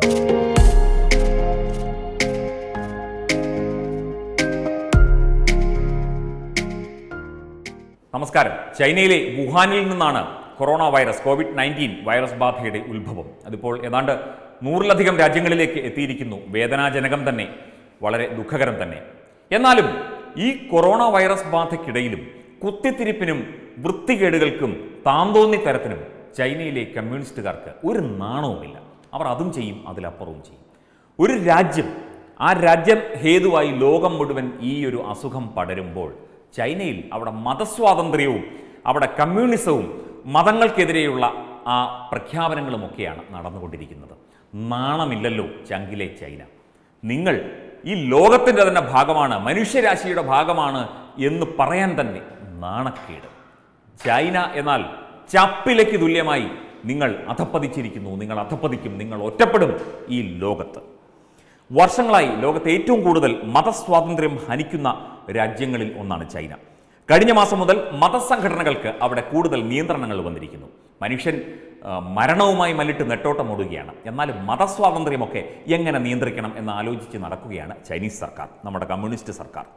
നമസ്കാരം. ചൈനയിലെ വുഹാനിൽ നിന്നാണ് കൊറോണ വൈറസ് കോവിഡ്-19 വൈറസ് ബാധയുടെ ഉത്ഭവം. അതിപ്പോൾ ഏതാണ്ട് 100-ലധികം രാജ്യങ്ങളിലേക്ക് എത്തിയിരിക്കുന്നു. വേദനാജനകം തന്നെ, വളരെ ദുഃഖകരം തന്നെ. എന്നാലും ഈ കൊറോണ വൈറസ് ബാധയ്ക്കിടയിലും കുത്തിത്തിരിപ്പിനും വൃത്തികേടുകൾക്കും താന്തോന്നി തരത്തിനും ചൈനയിലെ കമ്മ്യൂണിസ്റ്റുകാർക്ക് ഒരു നാണവുമില്ല. അവർ അതും ചെയ്യും, അതിലപ്പുറവും ചെയ്യും. ഒരു രാജ്യം, ആ രാജ്യം ഹേതുവായി ലോകം മുഴുവൻ ഈ ഒരു അസുഖം പടരുമ്പോൾ ചൈനയിൽ അവിടെ മതസ്വാതന്ത്ര്യവും അവിടെ കമ്മ്യൂണിസവും മതങ്ങൾക്കെതിരെയുള്ള ആ പ്രഖ്യാപനങ്ങളുമൊക്കെയാണ് നടന്നുകൊണ്ടിരിക്കുന്നത്. നാണമില്ലല്ലോ ചങ്കിലെ ചൈന. നിങ്ങൾ ഈ ലോകത്തിൻ്റെ തന്നെ ഭാഗമാണ്, മനുഷ്യരാശിയുടെ ഭാഗമാണ് എന്ന് പറയാൻ തന്നെ നാണക്കേട്. ചൈന എന്നാൽ ചപ്പിലയ്ക്ക് തുല്യമായി നിങ്ങൾ അധപ്പതിച്ചിരിക്കുന്നു, നിങ്ങൾ അധപ്പതിക്കും, നിങ്ങൾ ഒറ്റപ്പെടും ഈ ലോകത്ത്. വർഷങ്ങളായി ലോകത്തെ ഏറ്റവും കൂടുതൽ മതസ്വാതന്ത്ര്യം ഹനിക്കുന്ന രാജ്യങ്ങളിൽ ഒന്നാണ് ചൈന. കഴിഞ്ഞ മാസം മുതൽ മതസംഘടനകൾക്ക് അവിടെ കൂടുതൽ നിയന്ത്രണങ്ങൾ വന്നിരിക്കുന്നു. മനുഷ്യൻ മരണവുമായി മല്ലിട്ട് നെട്ടോട്ടമോടുകയാണ്. എന്നാൽ മതസ്വാതന്ത്ര്യമൊക്കെ എങ്ങനെ നിയന്ത്രിക്കണം എന്ന് ആലോചിച്ച് നടക്കുകയാണ് ചൈനീസ് സർക്കാർ, നമ്മുടെ കമ്മ്യൂണിസ്റ്റ് സർക്കാർ.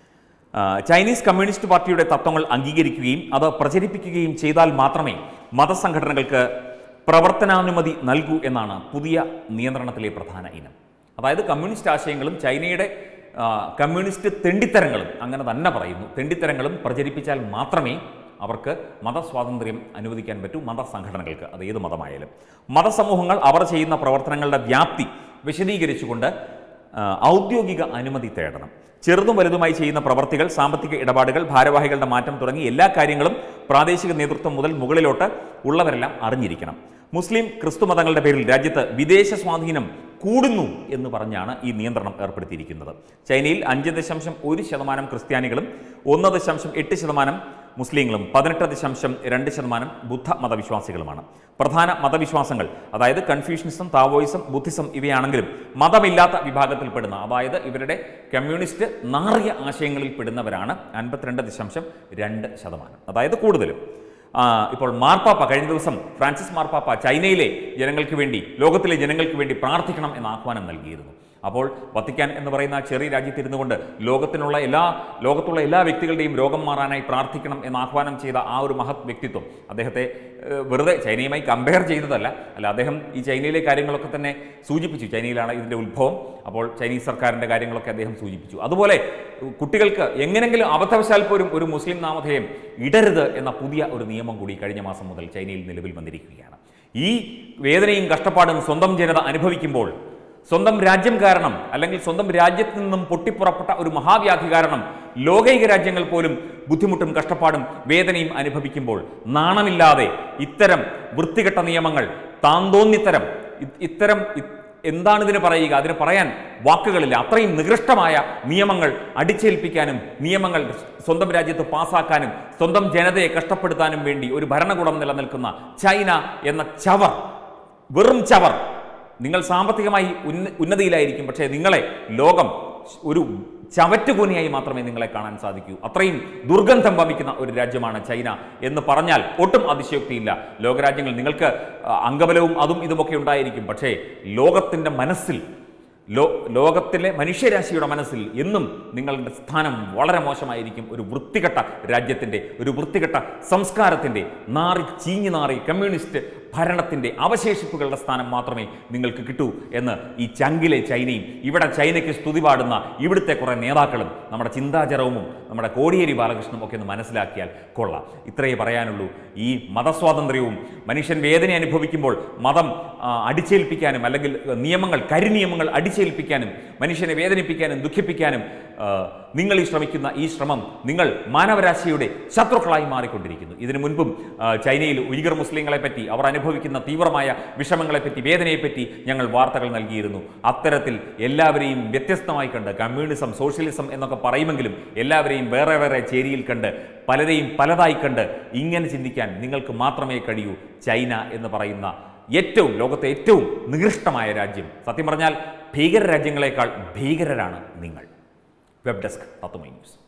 ചൈനീസ് കമ്മ്യൂണിസ്റ്റ് പാർട്ടിയുടെ തത്വങ്ങൾ അംഗീകരിക്കുകയും അത് പ്രചരിപ്പിക്കുകയും ചെയ്താൽ മാത്രമേ മതസംഘടനകൾക്ക് പ്രവർത്തനാനുമതി നൽകൂ എന്നാണ് പുതിയ നിയന്ത്രണത്തിലെ പ്രധാന ഇനം. അതായത് കമ്മ്യൂണിസ്റ്റ് ആശയങ്ങളും ചൈനയുടെ കമ്മ്യൂണിസ്റ്റ് തെണ്ടിത്തരങ്ങളും, അങ്ങനെ തന്നെ പറയുന്നു, തെണ്ടിത്തരങ്ങളും പ്രചരിപ്പിച്ചാൽ മാത്രമേ അവർക്ക് മതസ്വാതന്ത്ര്യം അനുവദിക്കാൻ പറ്റൂ. മതസംഘടനകൾക്ക്, അത് ഏത് മതമായാലും. മതസമൂഹങ്ങൾ അവർ ചെയ്യുന്ന പ്രവർത്തനങ്ങളുടെ വ്യാപ്തി വിശദീകരിച്ചുകൊണ്ട് ഔദ്യോഗിക അനുമതി തേടണം. ചെറുതും വലുതുമായി ചെയ്യുന്ന പ്രവർത്തികൾ, സാമ്പത്തിക ഇടപാടുകൾ, ഭാരവാഹികളുടെ മാറ്റം തുടങ്ങി എല്ലാ കാര്യങ്ങളും പ്രാദേശിക നേതൃത്വം മുതൽ മുകളിലോട്ട് ഉള്ളവരെല്ലാം അറിഞ്ഞിരിക്കണം. മുസ്ലിം, ക്രിസ്തു മതങ്ങളുടെ പേരിൽ രാജ്യത്ത് വിദേശ സ്വാധീനം കൂടുന്നു എന്ന് പറഞ്ഞാണ് ഈ നിയന്ത്രണം ഏർപ്പെടുത്തിയിരിക്കുന്നത്. ചൈനയിൽ 5.1% ക്രിസ്ത്യാനികളും 1.8% മുസ്ലിങ്ങളും 18.2% ബുദ്ധ മതവിശ്വാസികളുമാണ്. പ്രധാന മതവിശ്വാസങ്ങൾ അതായത് കൺഫ്യൂഷനിസം, താവോയിസം, ബുദ്ധിസം ഇവയാണെങ്കിലും മതമില്ലാത്ത വിഭാഗത്തിൽപ്പെടുന്ന, അതായത് ഇവരുടെ കമ്മ്യൂണിസ്റ്റ് നാറിയ ആശയങ്ങളിൽ പെടുന്നവരാണ് 52.2%, അതായത് കൂടുതലും. ഇപ്പോൾ മാർപ്പാപ്പ കഴിഞ്ഞ ദിവസം ഫ്രാൻസിസ് മാർപ്പാപ്പ ചൈനയിലെ ജനങ്ങൾക്ക് വേണ്ടി, ലോകത്തിലെ ജനങ്ങൾക്ക് വേണ്ടി പ്രാർത്ഥിക്കണം എന്ന ആഹ്വാനം നൽകിയിരുന്നു. അപ്പോൾ വത്തിക്കാൻ എന്ന് പറയുന്ന ചെറിയ രാജ്യത്തിരുന്നു കൊണ്ട് ലോകത്തുള്ള എല്ലാ വ്യക്തികളുടെയും രോഗം മാറാനായി പ്രാർത്ഥിക്കണം എന്ന് ആഹ്വാനം ചെയ്ത ആ ഒരു മഹത് വ്യക്തിത്വം, അദ്ദേഹത്തെ വെറുതെ ചൈനയുമായി കമ്പയർ ചെയ്തതല്ല, അദ്ദേഹം ഈ ചൈനയിലെ കാര്യങ്ങളൊക്കെ തന്നെ സൂചിപ്പിച്ചു. ചൈനയിലാണ് ഇതിൻ്റെ ഉത്ഭവം. അപ്പോൾ ചൈനീസ് സർക്കാരിൻ്റെ കാര്യങ്ങളൊക്കെ അദ്ദേഹം സൂചിപ്പിച്ചു. അതുപോലെ കുട്ടികൾക്ക് എങ്ങനെങ്കിലും അബദ്ധവശാൽ പോലും ഒരു മുസ്ലിം നാമധേയം ഇടരുത് എന്ന പുതിയ ഒരു നിയമം കൂടി കഴിഞ്ഞ മാസം മുതൽ ചൈനയിൽ നിലവിൽ വന്നിരിക്കുകയാണ്. ഈ വേദനയും കഷ്ടപ്പാടും സ്വന്തം ജനത അനുഭവിക്കുമ്പോൾ, സ്വന്തം രാജ്യം കാരണം അല്ലെങ്കിൽ സ്വന്തം രാജ്യത്ത് നിന്നും പൊട്ടിപ്പുറപ്പെട്ട ഒരു മഹാവ്യാധി കാരണം ലോകൈക രാജ്യങ്ങൾ പോലും ബുദ്ധിമുട്ടും കഷ്ടപ്പാടും വേദനയും അനുഭവിക്കുമ്പോൾ നാണമില്ലാതെ ഇത്തരം വൃത്തികെട്ട നിയമങ്ങൾ, താന്തോന്നിത്തരം, ഇത്തരം എന്താണിതിന് പറയുക, അതിന് പറയാൻ വാക്കുകളില്ല. അത്രയും നികൃഷ്ടമായ നിയമങ്ങൾ അടിച്ചേൽപ്പിക്കാനും നിയമങ്ങൾ സ്വന്തം രാജ്യത്ത് പാസ്സാക്കാനും സ്വന്തം ജനതയെ കഷ്ടപ്പെടുത്താനും വേണ്ടി ഒരു ഭരണകൂടം നിലനിൽക്കുന്ന ചൈന എന്ന ചവർ, വെറും ചവർ. നിങ്ങൾ സാമ്പത്തികമായി ഉന്നതിയിലായിരിക്കും, പക്ഷേ നിങ്ങളെ ലോകം ഒരു ചവറ്റുകൂനിയായി മാത്രമേ നിങ്ങളെ കാണാൻ സാധിക്കൂ. അത്രയും ദുർഗന്ധം വമിക്കുന്ന ഒരു രാജ്യമാണ് ചൈന എന്ന് പറഞ്ഞാൽ ഒട്ടും അതിശയോക്തിയില്ല. ലോകരാജ്യങ്ങൾ നിങ്ങൾക്ക് അംഗബലവും അതും ഇതുമൊക്കെ ഉണ്ടായിരിക്കും, പക്ഷേ ലോകത്തിൻ്റെ മനസ്സിൽ, ലോകത്തിലെ മനുഷ്യരാശിയുടെ മനസ്സിൽ എന്നും നിങ്ങളുടെ സ്ഥാനം വളരെ മോശമായിരിക്കും. ഒരു വൃത്തികെട്ട രാജ്യത്തിൻ്റെ, ഒരു വൃത്തികെട്ട സംസ്കാരത്തിൻ്റെ, ചീഞ്ഞു നാറി കമ്മ്യൂണിസ്റ്റ് ഭരണത്തിൻ്റെ അവശേഷിപ്പുകളുടെ സ്ഥാനം മാത്രമേ നിങ്ങൾക്ക് കിട്ടൂ എന്ന് ഈ ചങ്കിലെ ചൈനയും ഇവിടെ ചൈനയ്ക്ക് സ്തുതി പാടുന്ന ഇവിടുത്തെ കുറേ നേതാക്കളും നമ്മുടെ ചിന്താചരവും നമ്മുടെ കോടിയേരി ബാലകൃഷ്ണനും ഒക്കെ ഒന്ന് മനസ്സിലാക്കിയാൽ കൊള്ളാം. ഇത്രയേ പറയാനുള്ളൂ. ഈ മതസ്വാതന്ത്ര്യവും മനുഷ്യൻ വേദന അനുഭവിക്കുമ്പോൾ മതം അടിച്ചേൽപ്പിക്കാനും അല്ലെങ്കിൽ നിയമങ്ങൾ, കരിനിയമങ്ങൾ അടിച്ചേൽപ്പിക്കാനും മനുഷ്യനെ വേദനിപ്പിക്കാനും ദുഃഖിപ്പിക്കാനും നിങ്ങൾ ഈ ശ്രമിക്കുന്ന ഈ ശ്രമം നിങ്ങൾ മാനവരാശിയുടെ ശത്രുക്കളായി മാറിക്കൊണ്ടിരിക്കുന്നു. ഇതിനു മുൻപും ചൈനയിൽ ഉയ്ഗർ മുസ്ലിങ്ങളെ പറ്റി, അവർ അനുഭവിക്കുന്ന തീവ്രമായ വിഷമങ്ങളെപ്പറ്റി, വേദനയെപ്പറ്റി ഞങ്ങൾ വാർത്തകൾ നൽകിയിരുന്നു. അത്തരത്തിൽ എല്ലാവരെയും വ്യത്യസ്തമായി കണ്ട്, കമ്മ്യൂണിസം, സോഷ്യലിസം എന്നൊക്കെ പറയുമെങ്കിലും എല്ലാവരെയും വേറെ വേറെ ചേരിയിൽ കണ്ട്, പലരെയും പലതായി കണ്ട് ഇങ്ങനെ ചിന്തിക്കാൻ നിങ്ങൾക്ക് മാത്രമേ കഴിയൂ. ചൈന എന്ന് പറയുന്ന ലോകത്തെ ഏറ്റവും നികൃഷ്ടമായ രാജ്യം, സത്യം പറഞ്ഞാൽ ഭീകര രാജ്യങ്ങളെക്കാൾ ഭീകരരാണ് നിങ്ങൾ. Web desk Tatwamayi news.